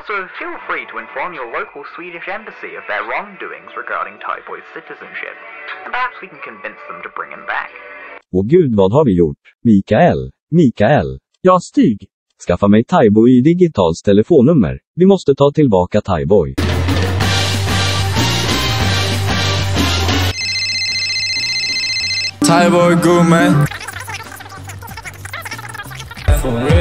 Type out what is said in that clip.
So feel free to inform your local Swedish embassy of their wrongdoings regarding Thaiboy's citizenship, and perhaps we can convince them to bring him back. Åh gud, vad har vi gjort? Mikael. Ja, Stig. Skaffa mig Thaiboy i digitals telefonnummer. Vi måste ta tillbaka Thaiboy. Thaiboy, go man. For real.